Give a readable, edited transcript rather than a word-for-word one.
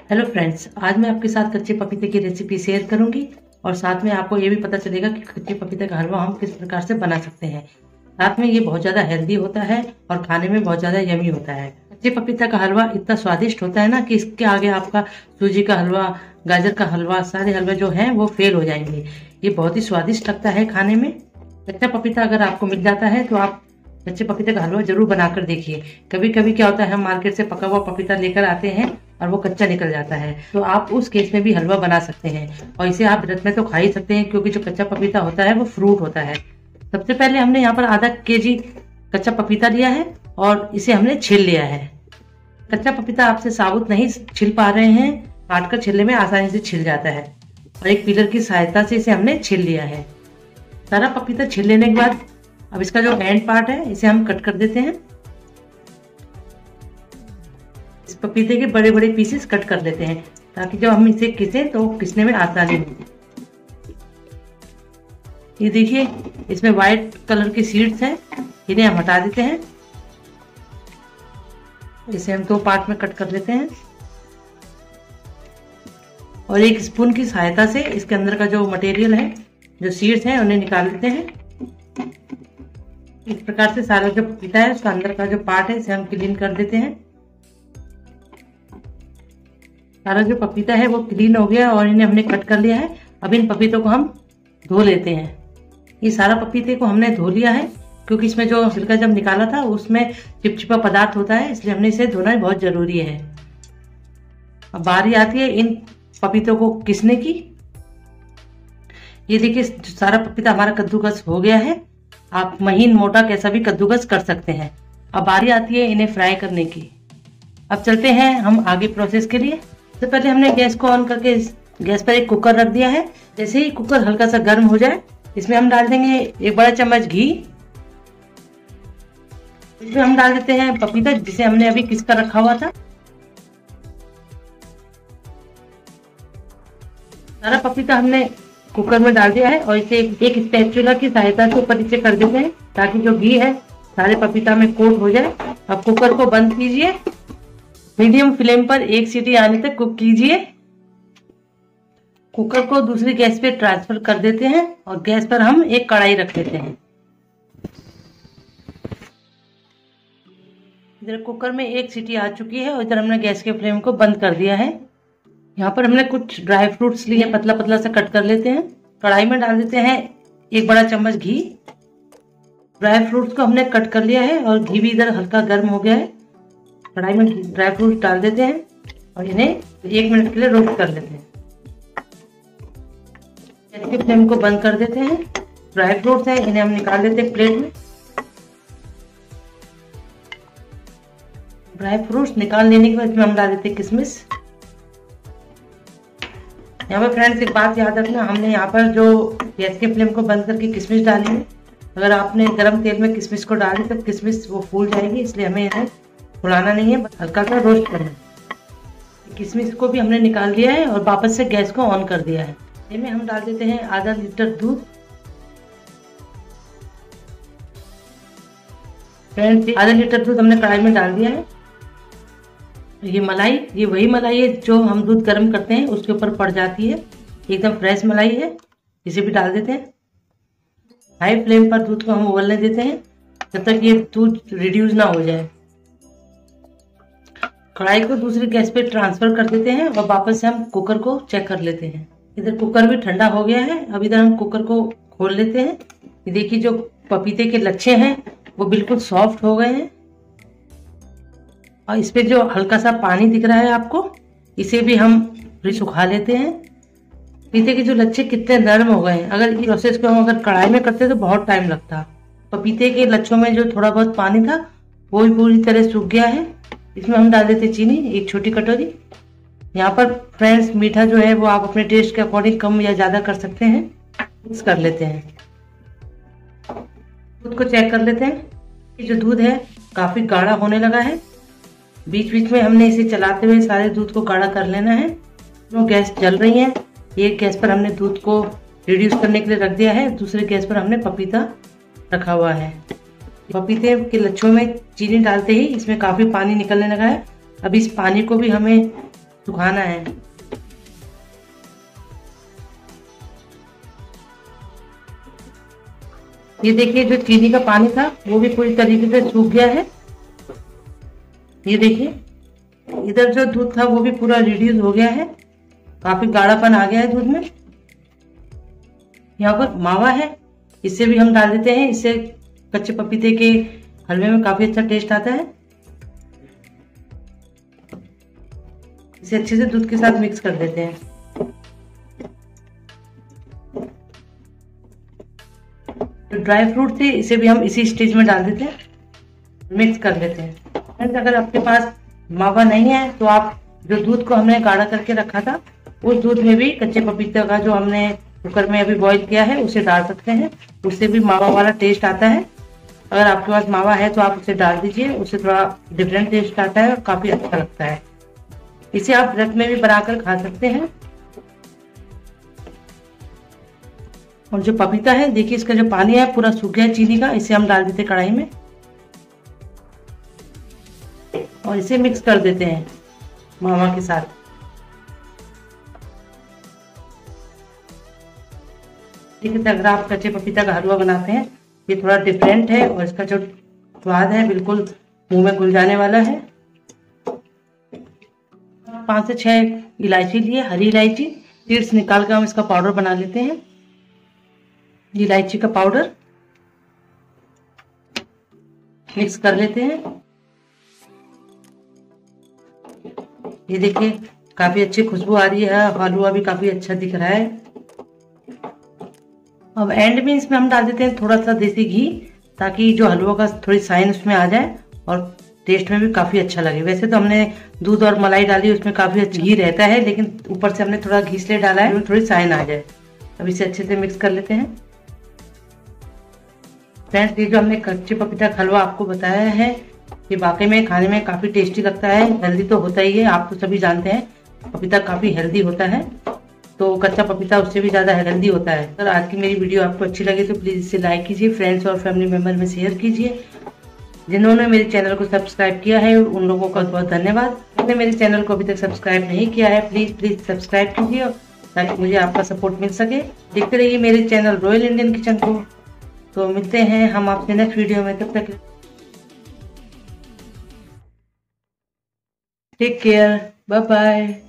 Hello friends, आज मैं आपके साथ कच्चे पपीते की रेसिपी शेयर करूंगी और साथ में आपको ये भी पता चलेगा कि कच्चे पपीते का हलवा हम किस प्रकार से बना सकते हैं। साथ में ये बहुत ज़्यादा हेल्दी होता है और खाने में बहुत ज़्यादा यमी होता है। कच्चे पपीता का हलवा इतना स्वादिष्ट होता है ना कि इसके आगे आपका सूजी का हलवा, गाजर का हलवा, सारे हलवे जो हैं वो फेल हो जाएंगे। ये बहुत ही स्वादिष्ट लगता है खाने में। कच्चा पपीता अगर आपको मिल जाता है तो आप कच्चे पपीते का हलवा जरूर बनाकर देखिए। कभी कभी क्या होता है, हम मार्केट से पका हुआ पपीता लेकर आते हैं और वो कच्चा निकल जाता है, तो आप उस केस में भी हलवा बना सकते हैं और इसे आप व्रत में तो खा ही सकते हैं, क्योंकि जो कच्चा पपीता होता है वो फ्रूट होता है। सबसे पहले हमने यहाँ पर आधा केजी कच्चा पपीता लिया है और इसे हमने छील लिया है। कच्चा पपीता आपसे साबुत नहीं छिल पा रहे हैं, काट कर छीलने में आसानी से छिल जाता है और एक पीलर की सहायता से इसे हमने छील लिया है। सारा पपीता छील लेने के बाद अब इसका जो एंड पार्ट है इसे हम कट कर देते हैं। इस पपीते के बड़े बड़े पीसेस कट कर लेते हैं ताकि जब हम इसे घिसें तो घिसने में आसानी हो। ये देखिए, इसमें व्हाइट कलर की सीड्स हैं, इन्हें हम हटा देते हैं। इसे हम 2 पार्ट में कट कर लेते हैं और एक स्पून की सहायता से इसके अंदर का जो मटेरियल है, जो सीड्स हैं, उन्हें निकाल लेते हैं। इस प्रकार से सारा जो पपीता है उसका अंदर का जो पार्ट है इसे हम क्लीन कर देते हैं। सारा जो पपीता है वो क्लीन हो गया और इन्हें हमने कट कर लिया है। अब इन पपीतों को हम धो लेते हैं। ये सारा पपीते को हमने धो लिया है क्योंकि इसमें जो छिलका जब निकाला था उसमें चिपचिपा पदार्थ होता है, इसलिए हमने इसे धोना बहुत जरूरी है। अब बारी आती है इन पपीतों को घिसने की। ये देखिए, सारा पपीता हमारा कद्दूकस हो गया है। आप महीन मोटा कैसा भी कद्दूकस कर सकते हैं। अब बारी आती है इन्हें फ्राई करने की। अब चलते हैं हम आगे प्रोसेस के लिए। सबसे पहले हमने गैस को ऑन करके गैस पर एक कुकर रख दिया है। जैसे ही कुकर हल्का सा गर्म हो जाए इसमें हम डाल देंगे 1 बड़ा चम्मच घी। इसमें हम डाल देते हैं पपीता जिसे हमने अभी घिस कर रखा हुआ था। सारा पपीता हमने कुकर में डाल दिया है और इसे एक स्पैचुला की सहायता से ऊपर नीचे कर देते हैं ताकि जो घी है सारे पपीता में कोट हो जाए। अब कुकर को बंद कीजिए, मीडियम फ्लेम पर 1 सीटी आने तक कुक कीजिए। कुकर को दूसरी गैस पे ट्रांसफर कर देते हैं और गैस पर हम एक कढ़ाई रख देते हैं। इधर कुकर में 1 सीटी आ चुकी है और इधर हमने गैस के फ्लेम को बंद कर दिया है। यहाँ पर हमने कुछ ड्राई फ्रूट्स लिए, पतला पतला सा कट कर लेते हैं। कढ़ाई में डाल देते हैं 1 बड़ा चम्मच घी। ड्राई फ्रूट्स को हमने कट कर लिया है और घी भी इधर हल्का गर्म हो गया है। कढ़ाई में ड्राई फ्रूट्स डाल देते हैं और इन्हें 1 मिनट के लिए रोस्ट कर लेते हैं। गैस के फ्लेम को बंद कर देते हैं। ड्राई फ्रूट्स हैं, इन्हें हम निकाल देते हैं प्लेट में। ड्राई फ्रूट्स निकाल लेने के बाद इसमें हम डाल देते हैं किशमिश। यहाँ पर फ्रेंड्स एक बात याद रखना, हमने यहाँ पर जो गैस के फ्लेम को बंद करके किशमिश डाली है, अगर आपने गर्म तेल में किशमिश को डाल दी तो किशमिश वो फूल जाएगी, इसलिए हमें इन्हें फुलाना नहीं है, हल्का सा रोस्ट करना है। किशमिश को भी हमने निकाल लिया है और वापस से गैस को ऑन कर दिया है। इसमें हम डाल देते हैं आधा लीटर दूध। फ्रेंड्स, आधा लीटर दूध हमने कढ़ाई में डाल दिया है। ये मलाई, ये वही मलाई है जो हम दूध गर्म करते हैं उसके ऊपर पड़ जाती है, एकदम फ्रेश मलाई है। इसे भी डाल देते हैं। हाई फ्लेम पर दूध को हम उबलने देते हैं जब तक ये दूध रिड्यूस ना हो जाए। कढ़ाई को दूसरी गैस पे ट्रांसफर कर देते हैं और वापस से हम कुकर को चेक कर लेते हैं। इधर कुकर भी ठंडा हो गया है। अब इधर हम कुकर को खोल लेते हैं। ये देखिए, जो पपीते के लच्छे हैं वो बिल्कुल सॉफ्ट हो गए हैं और इस पे जो हल्का सा पानी दिख रहा है आपको, इसे भी हम सुखा लेते हैं। पपीते के जो लच्छे कितने नरम हो गए हैं। अगर इस प्रोसेस को हम अगर कढ़ाई में करते तो बहुत टाइम लगता। पपीते के लच्छों में जो थोड़ा बहुत पानी था वो भी पूरी तरह सूख गया है। इसमें हम डाल देते चीनी, 1 छोटी कटोरी। यहाँ पर फ्रेंड्स मीठा जो है वो आप अपने टेस्ट के अकॉर्डिंग कम या ज़्यादा कर सकते हैं। मिक्स कर लेते हैं। दूध को चेक कर लेते हैं। ये जो दूध है काफ़ी गाढ़ा होने लगा है। बीच बीच में हमने इसे चलाते हुए सारे दूध को गाढ़ा कर लेना है। तो गैस जल रही है। एक गैस पर हमने दूध को रिड्यूस करने के लिए रख दिया है, दूसरे गैस पर हमने पपीता रखा हुआ है। पपीते के लच्छों में चीनी डालते ही इसमें काफ़ी पानी निकलने लगा है। अब इस पानी को भी हमें सुखाना है। ये देखिए जो चीनी का पानी था वो भी पूरी तरीके से सूख गया है। ये देखिए इधर जो दूध था वो भी पूरा रिड्यूस हो गया है, काफी गाढ़ापन आ गया है दूध में। यहाँ पर मावा है, इसे भी हम डाल देते हैं। इससे कच्चे पपीते के हलवे में काफी अच्छा टेस्ट आता है। इसे अच्छे से दूध के साथ मिक्स कर देते हैं। जो ड्राई फ्रूट थे इसे भी हम इसी स्टेज में डाल देते हैं, मिक्स कर लेते हैं। फ्रेंड्स, अगर आपके पास मावा नहीं है तो आप जो दूध को हमने गाढ़ा करके रखा था उस दूध में भी कच्चे पपीते का जो हमने कुकर में अभी बॉईल किया है उसे डाल सकते हैं। उससे भी मावा वाला टेस्ट आता है। अगर आपके पास मावा है तो आप उसे डाल दीजिए, उससे थोड़ा डिफरेंट टेस्ट आता है और काफी अच्छा लगता है। इसे आप रस में भी बनाकर खा सकते हैं। और जो पपीता है देखिए इसका जो पानी है पूरा सूख गया चीनी का, इसे हम डाल देते हैं कढ़ाई में और इसे मिक्स कर देते हैं मावा के साथ। ठीक है, अगर आप कच्चे पपीता का हलवा बनाते हैं ये थोड़ा डिफरेंट है और इसका जो स्वाद है बिल्कुल मुंह में घुल जाने वाला है। 5 से 6 इलायची लिए, हरी इलायची, सीड्स निकाल कर हम इसका पाउडर बना लेते हैं। इलायची का पाउडर मिक्स कर लेते हैं। ये देखिए काफी अच्छी खुशबू आ रही है, हलवा भी काफी अच्छा दिख रहा है। अब एंड में इसमें हम डाल देते हैं थोड़ा सा देसी घी, ताकि जो हलवा का थोड़ी शाइन उसमें आ जाए और टेस्ट में भी काफी अच्छा लगे। वैसे तो हमने दूध और मलाई डाली, उसमें काफी अच्छा घी रहता है, लेकिन ऊपर से हमने थोड़ा घी इसलिए डाला है थोड़ी शाइन आ जाए। अब इसे अच्छे से मिक्स कर लेते हैं। फ्रेंड्स, ये जो हमने कच्चे पपीता का हलवा आपको बताया है ये वाकई में खाने में काफी टेस्टी लगता है। हेल्दी तो होता ही है, आप तो सभी जानते हैं पपीता काफी हेल्दी होता है, तो कच्चा पपीता उससे भी ज्यादा हेल्दी होता है। अगर आज की मेरी वीडियो आपको अच्छी लगे तो प्लीज इसे लाइक कीजिए, फ्रेंड्स और फैमिली मेंबर में शेयर कीजिए। जिन्होंने मेरे चैनल को सब्सक्राइब किया है उन लोगों का बहुत धन्यवाद। जिन्होंने मेरे चैनल को अभी तक सब्सक्राइब नहीं किया है प्लीज सब्सक्राइब कीजिए ताकि मुझे आपका सपोर्ट मिल सके। देखते रहिए मेरे चैनल रॉयल इंडियन किचन को। तो मिलते हैं हम आपसे नेक्स्ट वीडियो में, तब तक टेक केयर, बाय बाय।